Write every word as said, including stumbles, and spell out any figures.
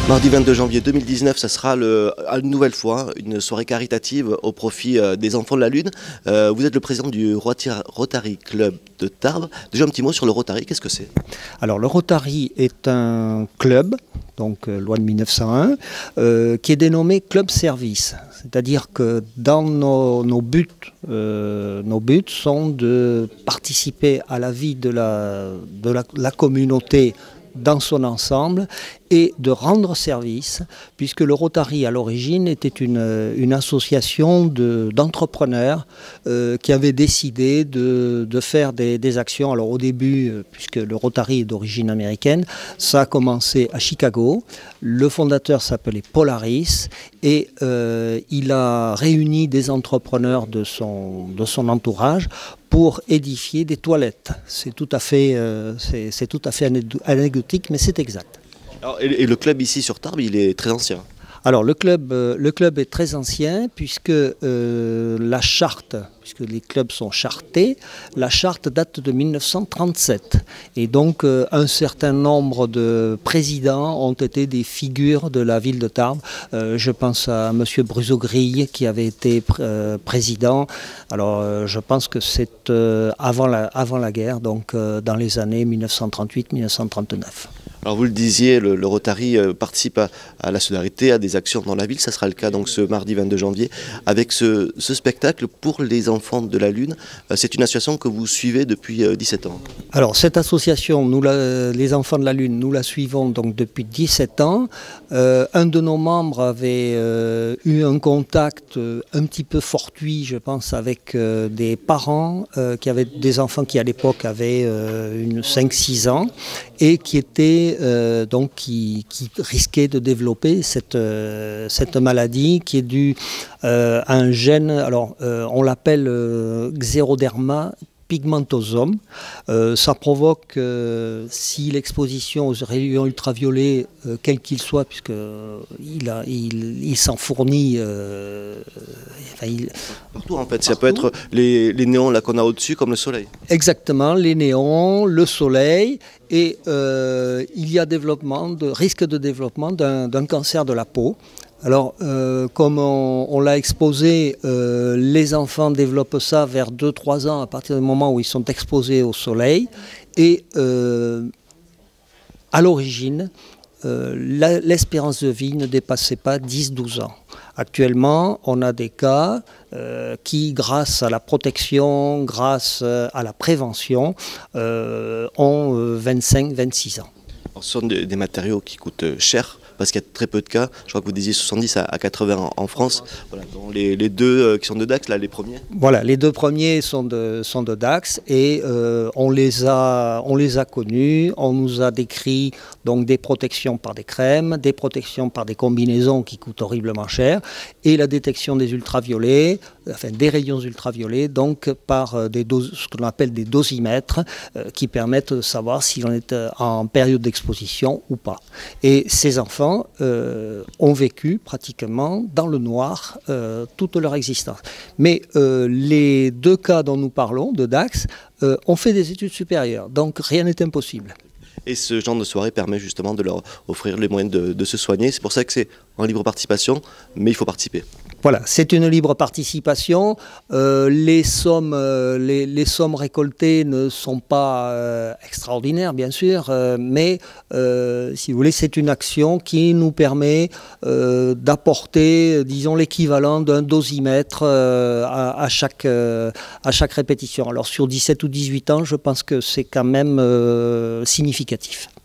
Mardi vingt-deux janvier deux mille dix-neuf, ça sera le, une nouvelle fois une soirée caritative au profit euh, des enfants de la Lune. Euh, vous êtes le président du Rotary Club de Tarbes. Déjà un petit mot sur le Rotary, qu'est-ce que c'est? Alors le Rotary est un club, donc euh, loi de mille neuf cent un, euh, qui est dénommé Club Service. C'est-à-dire que dans nos, nos buts, euh, nos buts sont de participer à la vie de la, de la, la communauté dans son ensemble et de rendre service, puisque le Rotary à l'origine était une, une association de, d'entrepreneurs euh, qui avaient décidé de, de faire des, des actions. Alors au début, puisque le Rotary est d'origine américaine, ça a commencé à Chicago. Le fondateur s'appelait Paul Harris et euh, il a réuni des entrepreneurs de son, de son entourage pour édifier des toilettes. C'est tout à fait, euh, c'est, c'est tout à fait anecdotique, mais c'est exact. Alors, et, et le club ici sur Tarbes, il est très ancien. Alors le club, euh, le club est très ancien puisque euh, la charte, puisque les clubs sont chartés, la charte date de mille neuf cent trente-sept. Et donc euh, un certain nombre de présidents ont été des figures de la ville de Tarbes. Euh, je pense à M. Bruzo-Grille qui avait été pr euh, président. Alors euh, je pense que c'est euh, avant, la, avant la guerre, donc euh, dans les années mille neuf cent trente-huit mille neuf cent trente-neuf. Alors vous le disiez, le, le Rotary euh, participe à, à la solidarité, à des actions dans la ville. Ça sera le cas donc ce mardi vingt-deux janvier avec ce, ce spectacle pour les enfants de la Lune. Euh, c'est une association que vous suivez depuis euh, dix-sept ans. Alors cette association, nous la, les enfants de la Lune, nous la suivons donc depuis dix-sept ans. Euh, un de nos membres avait euh, eu un contact euh, un petit peu fortuit, je pense, avec euh, des parents euh, qui avaient des enfants qui à l'époque avaient euh, une cinq six ans et qui étaient Euh, donc qui, qui risquait de développer cette, euh, cette maladie qui est due euh, à un gène, alors euh, on l'appelle euh, Xeroderma pigmentosum. Euh, ça provoque, euh, si l'exposition aux rayons ultraviolets, euh, quel qu'il soit, puisque euh, il, a, il, il s'en fournit. Euh, enfin, il, Partout en fait, ça peut être les, les néons là qu'on a au-dessus comme le soleil. Exactement, les néons, le soleil, et euh, il y a développement de, risque de développement d'un, d'un cancer de la peau. Alors, euh, comme on, on l'a exposé, euh, les enfants développent ça vers deux trois ans à partir du moment où ils sont exposés au soleil. Et euh, à l'origine, euh, la, l'espérance de vie ne dépassait pas dix douze ans. Actuellement, on a des cas euh, qui, grâce à la protection, grâce à la prévention, euh, ont vingt-cinq vingt-six ans. Alors, ce sont des, des matériaux qui coûtent cher, parce qu'il y a très peu de cas. Je crois que vous disiez soixante-dix à quatre-vingts en, en France. Voilà, donc les, les deux euh, qui sont de Dax, là, les premiers. Voilà, les deux premiers sont de, sont de Dax et euh, on, les a, on les a connus. On nous a décrit donc des protections par des crèmes, des protections par des combinaisons qui coûtent horriblement cher et la détection des ultraviolets, enfin des rayons ultraviolets, donc par des doses, ce qu'on appelle des dosimètres euh, qui permettent de savoir si l'on est en période d'exposition ou pas. Et ces enfants Euh, ont vécu pratiquement dans le noir euh, toute leur existence. Mais euh, les deux cas dont nous parlons, de Dax, euh, ont fait des études supérieures, donc rien n'est impossible. Et ce genre de soirée permet justement de leur offrir les moyens de, de se soigner. C'est pour ça que c'est en libre participation, mais il faut participer. Voilà, c'est une libre participation. Euh, les, sommes, euh, les, les sommes récoltées ne sont pas euh, extraordinaires, bien sûr, euh, mais euh, si vous voulez, c'est une action qui nous permet euh, d'apporter, disons, l'équivalent d'un dosimètre euh, à, à, chaque, euh, à chaque répétition. Alors sur dix-sept ou dix-huit ans, je pense que c'est quand même euh, significatif.